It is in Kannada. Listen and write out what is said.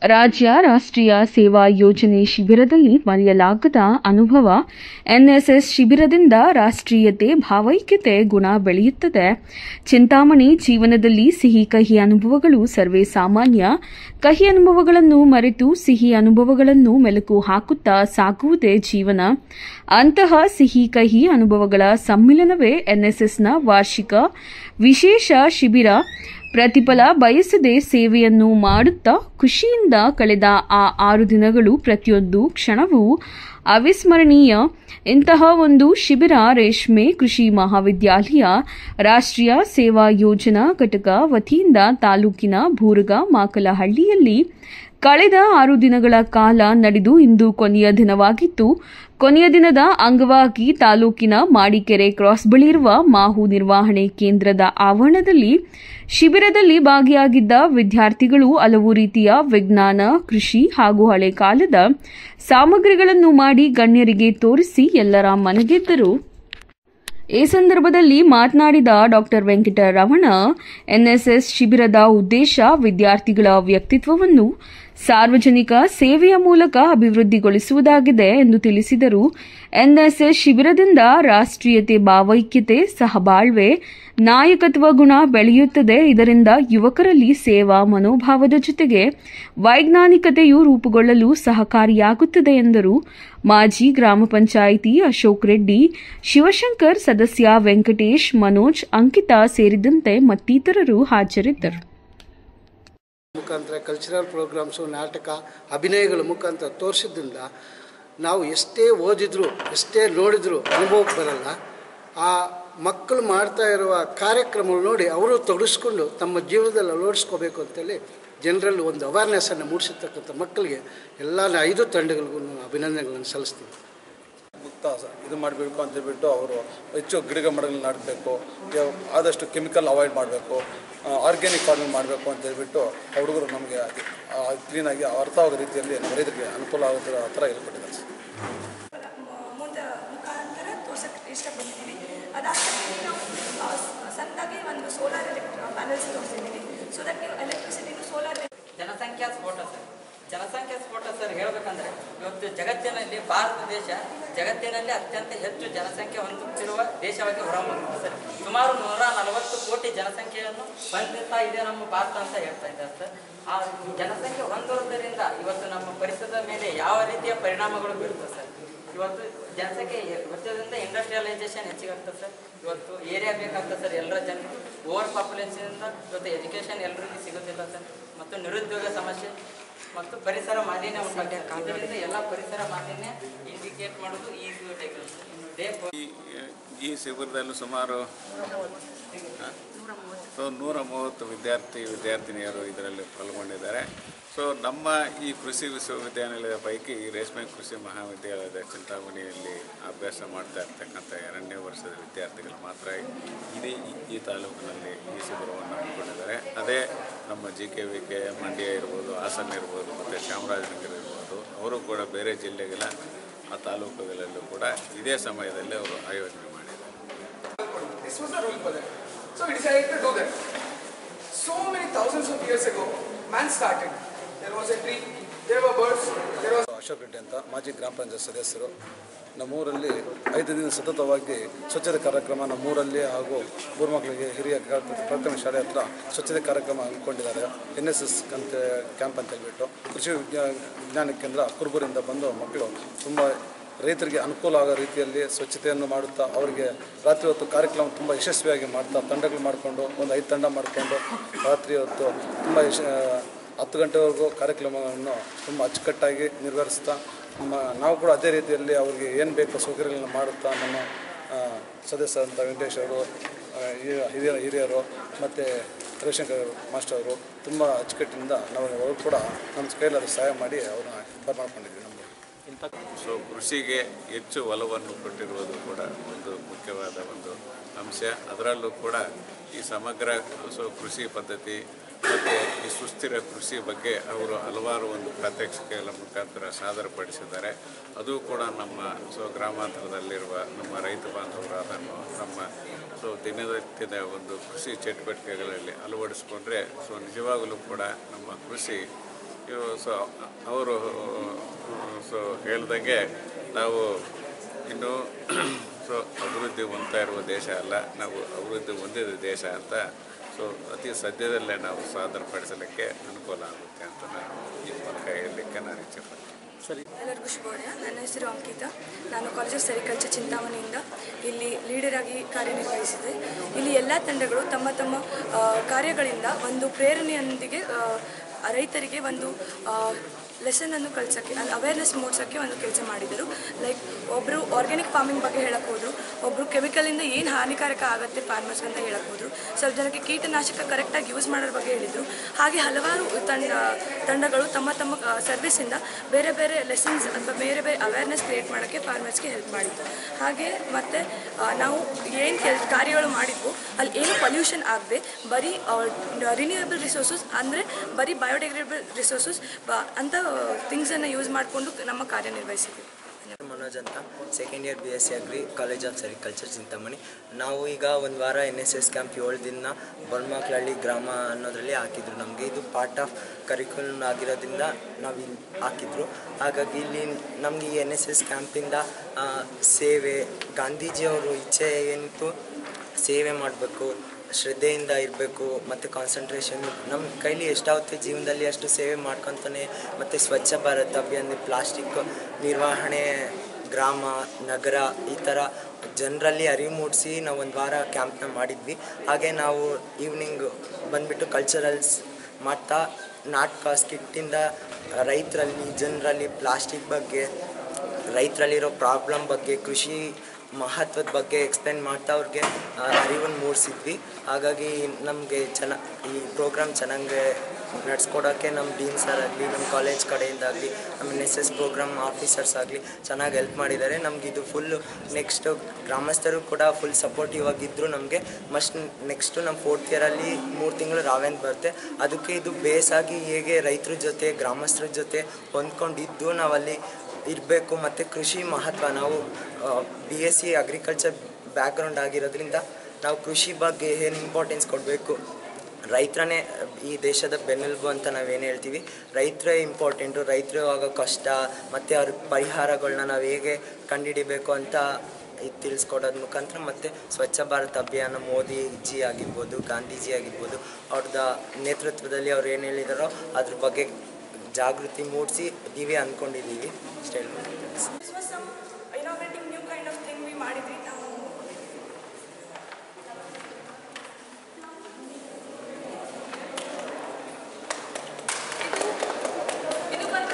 ರಾಜ್ಯ ರಾಷ್ಟ್ರೀಯ ಸೇವಾ ಯೋಜನೆ ಶಿಬಿರದಲ್ಲಿ ಮರೆಯಲಾಗದ ಅನುಭವ. ಎನ್ಎಸ್ಎಸ್ ಶಿಬಿರದಿಂದ ರಾಷ್ಟ್ರೀಯತೆ, ಭಾವೈಕ್ಯತೆ ಗುಣ ಬೆಳೆಯುತ್ತದೆ. ಚಿಂತಾಮಣಿ ಜೀವನದಲ್ಲಿ ಸಿಹಿ ಕಹಿ ಅನುಭವಗಳು ಸರ್ವೇ ಸಾಮಾನ್ಯ. ಕಹಿ ಅನುಭವಗಳನ್ನು ಮರೆತು ಸಿಹಿ ಅನುಭವಗಳನ್ನು ಮೆಲುಕು ಹಾಕುತ್ತಾ ಸಾಗುವುದೇ ಜೀವನ. ಅಂತಹ ಸಿಹಿ ಕಹಿ ಅನುಭವಗಳ ಸಮ್ಮಿಲನವೇ ಎನ್ಎಸ್ಎಸ್ನ ವಾರ್ಷಿಕ ವಿಶೇಷ ಶಿಬಿರ. ಪ್ರತಿಫಲ ಬಯಸದೆ ಸೇವೆಯನ್ನು ಮಾಡುತ್ತಾ ಖುಷಿಯಿಂದ ಕಳೆದ ಆ 6 ದಿನಗಳು ಪ್ರತಿಯೊಂದು ಕ್ಷಣವೂ ಅವಿಸ್ಮರಣೀಯ. ಇಂತಹ ಒಂದು ಶಿಬಿರ ರೇಷ್ಮೆ ಕೃಷಿ ಮಹಾವಿದ್ಯಾಲಯ ರಾಷ್ಟ್ರೀಯ ಸೇವಾ ಯೋಜನಾ ಘಟಕ ವತಿಯಿಂದ ತಾಲೂಕಿನ ಬೂರಗ ಮಾಕಲಹಳ್ಳಿಯಲ್ಲಿ ಕಳೆದ 6 ದಿನಗಳ ಕಾಲ ನಡೆದು ಇಂದು ಕೊನೆಯ ದಿನವಾಗಿತ್ತು. ಕೊನೆಯ ದಿನದ ಅಂಗವಾಗಿ ತಾಲೂಕಿನ ಮಾಡಿಕೆರೆ ಕ್ರಾಸ್ ಬಳಿ ಇರುವ ಮಾಹು ನಿರ್ವಹಣೆ ಕೇಂದ್ರದ ಆವರಣದಲ್ಲಿ ಶಿಬಿರದಲ್ಲಿ ಭಾಗಿಯಾಗಿದ್ದ ವಿದ್ಯಾರ್ಥಿಗಳು ಹಲವು ರೀತಿಯ ವಿಜ್ಞಾನ, ಕೃಷಿ ಹಾಗೂ ಹಳೆ ಕಾಲದ ಸಾಮಗ್ರಿಗಳನ್ನು ಮಾಡಿ ಗಣ್ಯರಿಗೆ ತೋರಿಸಿ ಎಲ್ಲರ ಮನಗೆದ್ದರು. ಈ ಸಂದರ್ಭದಲ್ಲಿ ಮಾತನಾಡಿದ ಡಾ ವೆಂಕಟರಮಣ, ಎನ್ಎಸ್ಎಸ್ ಶಿಬಿರದ ಉದ್ದೇಶ ವಿದ್ಯಾರ್ಥಿಗಳ ವ್ಯಕ್ತಿತ್ವವನ್ನು ಸಾರ್ವಜನಿಕ ಸೇವೆಯ ಮೂಲಕ ಅಭಿವೃದ್ಧಿಗೊಳಿಸುವುದಾಗಿದೆ ಎಂದು ತಿಳಿಸಿದರು. ಎನ್ಎಸ್ಎಸ್ ಶಿಬಿರದಿಂದ ರಾಷ್ಟ್ರೀಯತೆ, ಭಾವೈಕ್ಯತೆ, ಸಹಬಾಳ್ವೆ, ನಾಯಕತ್ವ ಗುಣ ಬೆಳೆಯುತ್ತದೆ. ಇದರಿಂದ ಯುವಕರಲ್ಲಿ ಸೇವಾ ಮನೋಭಾವದ ಜೊತೆಗೆ ವೈಜ್ಞಾನಿಕತೆಯು ರೂಪುಗೊಳ್ಳಲು ಸಹಕಾರಿಯಾಗುತ್ತದೆ ಎಂದರು. ಮಾಜಿ ಗ್ರಾಮ ಪಂಚಾಯಿತಿ ಅಶೋಕ್ ರೆಡ್ಡಿ, ಶಿವಶಂಕರ್, ಸದಸ್ಯ ವೆಂಕಟೇಶ್, ಮನೋಜ್, ಅಂಕಿತಾ ಸೇರಿದಂತೆ ಮತ್ತಿತರರು ಹಾಜರಿದ್ದರು. ಮುಖಾಂತರ ಕಲ್ಚರಲ್ ಪ್ರೋಗ್ರಾಮ್ಸು, ನಾಟಕ, ಅಭಿನಯಗಳ ಮುಖಾಂತರ ತೋರಿಸಿದ್ರಿಂದ ನಾವು ಎಷ್ಟೇ ಓದಿದ್ರು, ಎಷ್ಟೇ ನೋಡಿದ್ರು ಅನುಭವಕ್ಕೆ ಬರಲ್ಲ. ಆ ಮಕ್ಕಳು ಮಾಡ್ತಾ ಇರುವ ಕಾರ್ಯಕ್ರಮಗಳು ನೋಡಿ ಅವರು ತೊಡಗಿಸ್ಕೊಂಡು ತಮ್ಮ ಜೀವನದಲ್ಲಿ ಅಳವಡಿಸ್ಕೋಬೇಕು ಅಂತೇಳಿ ಜನರಲ್ಲಿ ಒಂದು ಅವೇರ್ನೆಸ್ಸನ್ನು ಮೂಡಿಸಿರ್ತಕ್ಕಂಥ ಮಕ್ಕಳಿಗೆ ಎಲ್ಲ 5 ತಂಡಗಳಿಗೂ ಅಭಿನಂದನೆಗಳನ್ನು ಸಲ್ಲಿಸ್ತೀವಿ. ಮುಕ್ತ ಇದು ಮಾಡಬೇಕು ಅಂತೇಳ್ಬಿಟ್ಟು ಅವರು ಹೆಚ್ಚು ಗಿಡ ಮರಗಳನ್ನ ನಾಟಬೇಕು, ಆದಷ್ಟು ಕೆಮಿಕಲ್ ಅವಾಯ್ಡ್ ಮಾಡಬೇಕು, ಆರ್ಗ್ಯಾನಿಕ್ ಫಾರ್ಮಿಂಗ್ ಮಾಡಬೇಕು ಅಂತ ಹೇಳ್ಬಿಟ್ಟು ಹುಡುಗರು ನಮಗೆ ಕ್ಲೀನಾಗಿ ಅರ್ಥವಾಗೋ ರೀತಿಯಲ್ಲಿ ನಮ್ಮ ರೈತರಿಗೆ ಅನುಕೂಲ ಆಗೋ ಥರ ಹೇಳ್ಕೊಟ್ಟಿದ್ದಾರೆ ಸರ್. ಮುಖಾಂತರ ತೋರ್ಸಕ್ಕೆ ಇಷ್ಟಪಡ್ತೀವಿ. ಅದಾದ್ಮೇಲೆ ನಾವು ಸಣ್ಣದಾಗಿ ಒಂದು ಸೋಲಾರ್ ಪ್ಯಾನಲ್ಸ್ ತೋರಿಸಿದ್ದೀವಿ. ಸೊ ದಟ್ ನೀವು ಎಲೆಕ್ಟ್ರಿಸಿಟಿನೂ ಸೋಲಾರ್. ಜನಸಂಖ್ಯಾ ಸ್ಫೋಟ ಸರ್ ಹೇಳಬೇಕಂದ್ರೆ ಇವತ್ತು ಜಗತ್ತಿನಲ್ಲಿ ಭಾರತ ದೇಶ ಜಗತ್ತಿನಲ್ಲಿ ಅತ್ಯಂತ ಹೆಚ್ಚು ಜನಸಂಖ್ಯೆ ಹೊಂದುತ್ತಿರುವ ದೇಶವಾಗಿ ಹೊರಹೊಮ್ಮಿದೆ ಸರ್. ಸುಮಾರು 140 ಕೋಟಿ ಜನಸಂಖ್ಯೆಯನ್ನು ಹೊಂದುತ್ತಾ ಇದೆ ನಮ್ಮ ಭಾರತ ಅಂತ ಹೇಳ್ತಾ ಇದ್ದಾರೆ ಸರ್. ಆ ಜನಸಂಖ್ಯೆ ಹೊಂದಿರುವುದರಿಂದ ಇವತ್ತು ನಮ್ಮ ಪರಿಸರದ ಮೇಲೆ ಯಾವ ರೀತಿಯ ಪರಿಣಾಮಗಳು ಬೀರುತ್ತದೆ ಸರ್. ಇವತ್ತು ಜನಸಂಖ್ಯೆ ಹೆಚ್ಚೋದ್ರಿಂದ ಇಂಡಸ್ಟ್ರಿಯಲೈಸೇಷನ್ ಹೆಚ್ಚಿಗಾಗ್ತದೆ ಸರ್. ಇವತ್ತು ಏರಿಯಾ ಬೇಕಾಗ್ತದೆ ಸರ್. ಎಲ್ಲರ ಜನರಿಗೆ ಓವರ್ ಪಾಪ್ಯುಲೇಷನಿಂದ ಇವತ್ತು ಎಜುಕೇಷನ್ ಎಲ್ಲರಿಗೂ ಸಿಗೋದಿಲ್ಲ ಸರ್. ಮತ್ತು ನಿರುದ್ಯೋಗ ಸಮಸ್ಯೆ ಮತ್ತು ಪರಿಸರ ಮಾಲಿನ್ಯ ಉಂಟಾಗ್ತದೆ. ಎಲ್ಲ ಪರಿಸರ ಮಾಲಿನ್ಯ ಇಂಡಿಕೇಟ್ ಮಾಡೋದು ಈ ಶಿಬಿರದಲ್ಲಿ ಸುಮಾರು 130 ವಿದ್ಯಾರ್ಥಿನಿಯರು ಇದರಲ್ಲಿ ಪಾಲ್ಗೊಂಡಿದ್ದಾರೆ. ಸೊ ನಮ್ಮ ಈ ಕೃಷಿ ವಿಶ್ವವಿದ್ಯಾನಿಲಯದ ಪೈಕಿ ಈ ರೇಷ್ಮೆ ಕೃಷಿ ಮಹಾವಿದ್ಯಾಲಯದ ಚಿಂತಾಮಣಿಯಲ್ಲಿ ಅಭ್ಯಾಸ ಮಾಡ್ತಾ ಇರ್ತಕ್ಕಂಥ 2ನೇ ವರ್ಷದ ವಿದ್ಯಾರ್ಥಿಗಳು ಮಾತ್ರ ಈ ತಾಲೂಕಿನಲ್ಲಿ ಈ ಶಿಬಿರವನ್ನು ಹಮ್ಮಿಕೊಂಡಿದ್ದಾರೆ. ಅದೇ ನಮ್ಮ JKVK ಮಂಡ್ಯ ಇರ್ಬೋದು, ಹಾಸನ ಇರ್ಬೋದು, ಮತ್ತು ಚಾಮರಾಜನಗರ ಇರ್ಬೋದು, ಅವರು ಕೂಡ ಬೇರೆ ಜಿಲ್ಲೆಗಳ ಆ ತಾಲೂಕುಗಳಲ್ಲೂ ಕೂಡ ಇದೇ ಸಮಯದಲ್ಲಿ ಅವರು ಆಯೋಜನೆ ಮಾಡಿದ್ದಾರೆ. So we decided to do that. So many thousands of years ago, man started. There was a tree, there were birds, there was... Ashok Reddy ಅಂತ ಮಾಜಿ ಗ್ರಾಮ ಪಂಚಾಯತ್ ಸದಸ್ಯರು. ನಮ್ಮೂರಲ್ಲಿ 5 ದಿನ ಸತತವಾಗಿ ಸ್ವಚ್ಛತೆ ಕಾರ್ಯಕ್ರಮ ನಮ್ಮೂರಲ್ಲಿ ಹಾಗೂ ಬೂರ್ಮಕ್ಕಳಿಗೆ ಹಿರಿಯ ಪ್ರಾಥಮಿಕ ಶಾಲೆ ಹತ್ರ ಸ್ವಚ್ಛತೆ ಕಾರ್ಯಕ್ರಮ ಹಮ್ಮಿಕೊಂಡಿದ್ದಾರೆ. NSS ಕ್ಯಾಂಪ್ ಅಂತ ಹೇಳ್ಬಿಟ್ಟು ಕೃಷಿ ವಿಜ್ಞಾನ ಕೇಂದ್ರ ಕುರುಬೂರಿಂದ ಬಂದು ಮಕ್ಕಳು ತುಂಬ ರೈತರಿಗೆ ಅನುಕೂಲ ಆಗೋ ರೀತಿಯಲ್ಲಿ ಸ್ವಚ್ಛತೆಯನ್ನು ಮಾಡುತ್ತಾ ಅವರಿಗೆ ರಾತ್ರಿ ಹೊತ್ತು ಕಾರ್ಯಕ್ರಮ ತುಂಬ ಯಶಸ್ವಿಯಾಗಿ ಮಾಡ್ತಾ ತಂಡಗಳು ಮಾಡಿಕೊಂಡು ಒಂದು 5 ತಂಡ ಮಾಡಿಕೊಂಡು ರಾತ್ರಿ ಹೊತ್ತು ತುಂಬ 10 ಗಂಟೆವರೆಗೂ ಕಾರ್ಯಕ್ರಮವನ್ನು ತುಂಬ ಅಚ್ಚುಕಟ್ಟಾಗಿ ನಿರ್ವಹಿಸ್ತಾ ನಾವು ಕೂಡ ಅದೇ ರೀತಿಯಲ್ಲಿ ಅವರಿಗೆ ಏನು ಬೇಕೋ ಸೌಕರ್ಯಗಳನ್ನು ಮಾಡುತ್ತಾ ನಮ್ಮ ಸದಸ್ಯರಂಥ ವೆಂಕಟೇಶ್ ಅವರು, ಹಿರಿಯರು ಮತ್ತು ರವಿಶಂಕರ್ ಮಾಸ್ಟರ್ ಅವರು ತುಂಬ ಅಚ್ಚುಕಟ್ಟಿನಿಂದ ನಾವು ಅವರು ಕೂಡ ನಮ್ಮ ಕೈಲಾದ ಸಹಾಯ ಮಾಡಿ ಅವ್ರನ್ನ ಬರ್ಮಾಡ್ಕೊಂಡಿದ್ವಿ. ಸೊ ಕೃಷಿಗೆ ಹೆಚ್ಚು ಒಲವನ್ನು ಕೊಟ್ಟಿರುವುದು ಕೂಡ ಒಂದು ಮುಖ್ಯವಾದ ಒಂದು ಅಂಶ. ಅದರಲ್ಲೂ ಕೂಡ ಈ ಸಮಗ್ರ ಕೃಷಿ ಪದ್ಧತಿ ಮತ್ತು ಈ ಸುಸ್ಥಿರ ಕೃಷಿ ಬಗ್ಗೆ ಅವರು ಹಲವಾರು ಒಂದು ಪ್ರಾತ್ಯಕ್ಷಿಕೆಗಳ ಮುಖಾಂತರ ಸಾದರಪಡಿಸಿದ್ದಾರೆ. ಅದು ಕೂಡ ನಮ್ಮ ಗ್ರಾಮಾಂತರದಲ್ಲಿರುವ ನಮ್ಮ ರೈತ ಬಾಂಧವರು ಅದನ್ನು ನಮ್ಮ ದಿನನಿತ್ಯದ ಒಂದು ಕೃಷಿ ಚಟುವಟಿಕೆಗಳಲ್ಲಿ ಅಳವಡಿಸ್ಕೊಂಡ್ರೆ ನಿಜವಾಗಲೂ ಕೂಡ ನಮ್ಮ ಕೃಷಿ ಸೊ ಅವರು ಸೊ ಹೇಳ್ದಂಗೆ ನಾವು ಇನ್ನು ಸೊ ಅಭಿವೃದ್ಧಿ ಹೊಂದ್ತಾ ಇರುವ ದೇಶ ಅಲ್ಲ, ನಾವು ಅಭಿವೃದ್ಧಿ ಹೊಂದಿದ ದೇಶ ಅಂತ ಸೊ ಅತಿ ಸದ್ಯದಲ್ಲೇ ನಾವು ಸಾದರಪಡಿಸಲಿಕ್ಕೆ ಅನುಕೂಲ ಆಗುತ್ತೆ ಅಂತ ನಾನು ಈ ಮೂಲಕ ಹೇಳಲಿಕ್ಕೆ ನಾನು ಇಚ್ಛೆಪಡ್ತೀನಿ. ಎಲ್ಲರಿಗೂ ಶುಭೋದಯ. ನನ್ನ ಹೆಸರು ಅಂಕಿತಾ. ನಾನು ಕಾಲೇಜ್ ಆಫ್ ಸೆರಿಕಲ್ಚರ್ ಚಿಂತಾಮಣಿಯಿಂದ ಇಲ್ಲಿ ಲೀಡರ್ ಆಗಿ ಕಾರ್ಯನಿರ್ವಹಿಸಿದೆ. ಇಲ್ಲಿ ಎಲ್ಲ ತಂಡಗಳು ತಮ್ಮ ತಮ್ಮ ಕಾರ್ಯಗಳಿಂದ ಒಂದು ಪ್ರೇರಣೆಯೊಂದಿಗೆ ರೈತರಿಗೆ ಒಂದು ಲೆಸನನ್ನು ಕಲಿಸೋಕ್ಕೆ, ಅವೇರ್ನೆಸ್ ಮೂಡಿಸೋಕ್ಕೆ ಒಂದು ಕೆಲಸ ಮಾಡಿದರು. ಲೈಕ್ ಒಬ್ಬರು ಆರ್ಗ್ಯಾನಿಕ್ ಫಾರ್ಮಿಂಗ್ ಬಗ್ಗೆ ಹೇಳಕ್ಕೆ ಹೋದರು, ಒಬ್ಬರು ಕೆಮಿಕಲಿಂದ ಏನು ಹಾನಿಕಾರಕ ಆಗುತ್ತೆ ಫಾರ್ಮರ್ಸ್ಗೆ ಅಂತ ಹೇಳಕ್ಕೆ ಹೋದರು, ಸ್ವಲ್ಪ ಜನಕ್ಕೆ ಕೀಟನಾಶಕ ಕರೆಕ್ಟಾಗಿ ಯೂಸ್ ಮಾಡೋದ್ರ ಬಗ್ಗೆ ಹೇಳಿದರು. ಹಾಗೆ ಹಲವಾರು ತಂಡಗಳು ತಮ್ಮ ತಮ್ಮ ಸರ್ವಿಸಿಂದ ಬೇರೆ ಬೇರೆ ಲೆಸನ್ಸ್ ಅಥವಾ ಬೇರೆ ಬೇರೆ ಅವೇರ್ನೆಸ್ ಕ್ರಿಯೇಟ್ ಮಾಡೋಕ್ಕೆ ಫಾರ್ಮರ್ಸ್ಗೆ ಹೆಲ್ಪ್ ಮಾಡಿತ್ತು. ಹಾಗೆ ಮತ್ತು ನಾವು ಏನು ಕಾರ್ಯಗಳು ಮಾಡಿದ್ವು ಅಲ್ಲಿ ಏನು ಪೊಲ್ಯೂಷನ್ ಆಗದೆ ಬರೀ ರಿನ್ಯೂಯಬಲ್ ರಿಸೋರ್ಸಸ್ ಅಂದರೆ ಬರೀ ಬಯೋಡಿಗ್ರೇಡಬಲ್ ರಿಸೋರ್ಸಸ್ ಅಂತ ಥಿಂಗ್ಸನ್ನು ಯೂಸ್ ಮಾಡಿಕೊಂಡು ನಮ್ಮ ಕಾರ್ಯನಿರ್ವಹಿಸಿದ್ದೀವಿ. ಮನೋಜ್ ಅಂತ, second year BSc agri, college of sericulture Chintamani. ನಾವು ಈಗ ಒಂದು ವಾರ NSS ಕ್ಯಾಂಪ್ 7 ದಿನ ಬೊಲ್ಮಾಕ್ಲಹಳ್ಳಿ ಗ್ರಾಮ ಅನ್ನೋದ್ರಲ್ಲಿ ಹಾಕಿದ್ರು. ನಮಗೆ ಇದು ಪಾರ್ಟ್ ಆಫ್ ಕರಿಕ್ಯುಲಮ್ ಆಗಿರೋದ್ರಿಂದ ನಾವು ಇಲ್ಲಿ ಹಾಕಿದ್ರು. ಹಾಗಾಗಿ ಇಲ್ಲಿ ನಮಗೆ ಈ NSS ಕ್ಯಾಂಪಿಂದ ಸೇವೆ, ಗಾಂಧೀಜಿಯವರು ಇಚ್ಛೆ ಏನಿತ್ತು, ಸೇವೆ ಮಾಡಬೇಕು, ಶ್ರದ್ಧೆಯಿಂದ ಇರಬೇಕು ಮತ್ತು ಕಾನ್ಸಂಟ್ರೇಷನ್, ನಮ್ಮ ಕೈಲಿ ಎಷ್ಟಾಗುತ್ತೆ ಜೀವನದಲ್ಲಿ ಅಷ್ಟು ಸೇವೆ ಮಾಡ್ಕೊತಾನೆ. ಮತ್ತು ಸ್ವಚ್ಛ ಭಾರತ್ ಅಭಿಯಾನ, ಪ್ಲಾಸ್ಟಿಕ್ ನಿರ್ವಹಣೆ, ಗ್ರಾಮ ನಗರ ಈ ಥರ ಜನರಲ್ಲಿ ಅರಿವು ಮೂಡಿಸಿ ನಾವು ಒಂದು ವಾರ ಕ್ಯಾಂಪ್ನ ಮಾಡಿದ್ವಿ. ಹಾಗೆ ನಾವು ಈವ್ನಿಂಗ್ ಬಂದುಬಿಟ್ಟು ಕಲ್ಚರಲ್ಸ್ ಮಾಡ್ತಾ ನಾಟಕ ಸ್ಕಿಟ್ಟಿಂದ ರೈತರಲ್ಲಿ, ಜನರಲ್ಲಿ ಪ್ಲಾಸ್ಟಿಕ್ ಬಗ್ಗೆ, ರೈತರಲ್ಲಿರೋ ಪ್ರಾಬ್ಲಮ್ ಬಗ್ಗೆ, ಕೃಷಿ ಮಹತ್ವದ ಬಗ್ಗೆ ಎಕ್ಸ್ಪ್ಲೇನ್ ಮಾಡ್ತಾ ಅವ್ರಿಗೆ ಅರಿವನ್ನು ಮೂಡಿಸಿದ್ವಿ. ಹಾಗಾಗಿ ನಮಗೆ ಈ ಪ್ರೋಗ್ರಾಮ್ ಚೆನ್ನಾಗಿ ನಡೆಸ್ಕೊಡೋಕ್ಕೆ ನಮ್ಮ ಡೀನ್ ಸರ್ ಆಗಲಿ, ನಮ್ಮ ಕಾಲೇಜ್ ಕಡೆಯಿಂದಾಗಲಿ, ನಮ್ಮ NSS ಪ್ರೋಗ್ರಾಮ್ ಆಫೀಸರ್ಸ್ ಆಗಲಿ ಚೆನ್ನಾಗಿ ಹೆಲ್ಪ್ ಮಾಡಿದ್ದಾರೆ. ನಮಗಿದು ಫುಲ್ಲು ನೆಕ್ಸ್ಟು ಗ್ರಾಮಸ್ಥರು ಕೂಡ ಫುಲ್ ಸಪೋರ್ಟಿವ್ ಆಗಿದ್ದರು ನಮಗೆ. ನೆಕ್ಸ್ಟು ನಮ್ಮ 4th ಇಯರಲ್ಲಿ 3 ತಿಂಗಳು ರಾವೆಂದು ಬರುತ್ತೆ. ಅದಕ್ಕೆ ಇದು ಬೇಸಾಗಿ ಹೇಗೆ ರೈತರ ಜೊತೆ ಗ್ರಾಮಸ್ಥರ ಜೊತೆ ಹೊಂದ್ಕೊಂಡಿದ್ದು ನಾವಲ್ಲಿ ಇರಬೇಕು. ಮತ್ತು ಕೃಷಿ ಮಹತ್ವ, ನಾವು BSc ಅಗ್ರಿಕಲ್ಚರ್ ಬ್ಯಾಕ್ಗ್ರೌಂಡ್ ಆಗಿರೋದ್ರಿಂದ ನಾವು ಕೃಷಿ ಬಗ್ಗೆ ಏನು ಇಂಪಾರ್ಟೆನ್ಸ್ ಕೊಡಬೇಕು, ರೈತರನ್ನೇ ಈ ದೇಶದ ಬೆನ್ನೆಲುಬು ಅಂತ ನಾವೇನು ಹೇಳ್ತೀವಿ, ರೈತರೇ ಇಂಪಾರ್ಟೆಂಟು. ರೈತರು ಆಗೋ ಕಷ್ಟ ಮತ್ತು ಅವ್ರ ಪರಿಹಾರಗಳನ್ನ ನಾವು ಹೇಗೆ ಕಂಡುಹಿಡಿಬೇಕು ಅಂತ ತಿಳಿಸ್ಕೊಡೋದ್ರ ಮುಖಾಂತರ, ಮತ್ತು ಸ್ವಚ್ಛ ಭಾರತ್ ಅಭಿಯಾನ ಮೋದಿ ಜಿ ಆಗಿರ್ಬೋದು, ಗಾಂಧೀಜಿ ಆಗಿರ್ಬೋದು, ಅವ್ರದ್ದು ನೇತೃತ್ವದಲ್ಲಿ ಅವ್ರು ಏನು ಹೇಳಿದಾರೋ ಅದ್ರ ಬಗ್ಗೆ ಜಾಗೃತಿ ಮೂಡಿಸಿ ನೀವೇ ಅಂದ್ಕೊಂಡಿದ್ದೀವಿ. ಇಷ್ಟ ಹೇಳ್ಬೋದು.